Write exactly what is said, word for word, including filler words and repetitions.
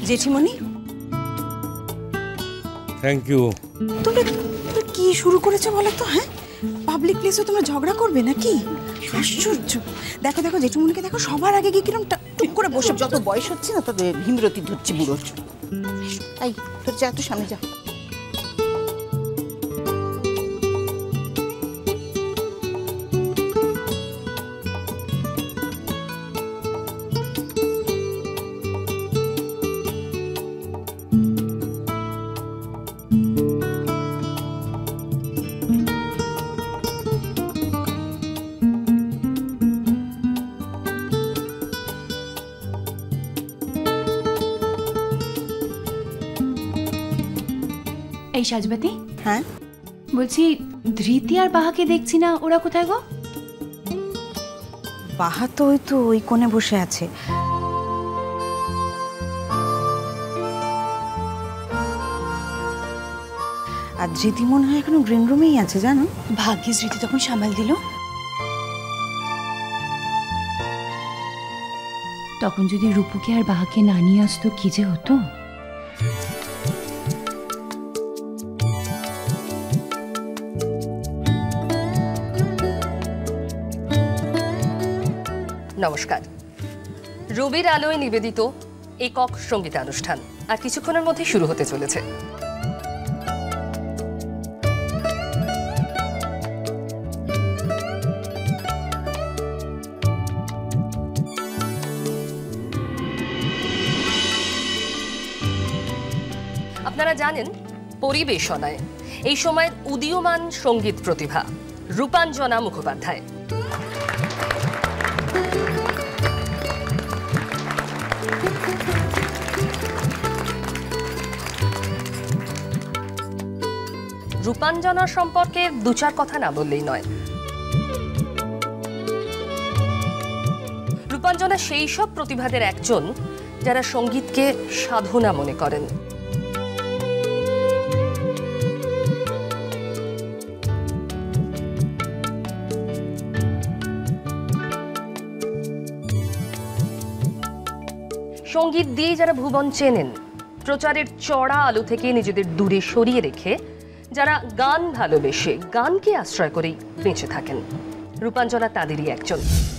জেঠিমণি, thank you. তোমরা কি শুরু করেছো বলো তো? হ্যাঁ, পাবলিক প্লেসে তোমরা ঝগড়া করবে নাকি? আশ্চর্য। দেখো দেখো জেঠিমণিকে দেখো, সবার আগে গিয়ে কিরম টুক করে বসে। যত বয়স হচ্ছে না তত ভীমরতি ধরছি বুড়োর। এই তোর যা, তুই সামনে যা। এই সাজবাতি, হ্যাঁ বলছি ধৃতি আর বাহাকে দেখছি না, ওরা কোথায় গো? বাহা তো ওই তো ওই কোণে বসে আছে। আর ধৃতি মনে হয় এখনো গ্রিন রুমেই আছে জানো। ভাগ্যে ধৃতি তখন সামাল দিল। তখন যদি রূপুকে আর বাহাকে না নিয়ে আসতো কি যে হতো। নমস্কার। রবির আলোয় নিবেদিত একক সঙ্গীতানুষ্ঠান আর কিছুক্ষণের মধ্যে শুরু হতে চলেছে। আপনারা জানেন, পরিবেশনায় এই সময়ের উদীয়মান সঙ্গীত প্রতিভা রূপাঞ্জনা মুখোপাধ্যায়। রূপাঞ্জনার সম্পর্কে দু চার কথা না বললেই নয়। রূপাঞ্জনা সেই সব প্রতিভাদের একজন যারা সঙ্গীতকে সাধনা মনে করেন। সঙ্গীত দিয়ে যারা ভুবন চেনেন, প্রচারের চড়া আলো থেকে নিজেদের দূরে সরিয়ে রেখে যারা গান ভালোবেসে গানকে আশ্রয় করেই বেঁচে থাকেন, রূপাঞ্জনা তাদেরই একজন।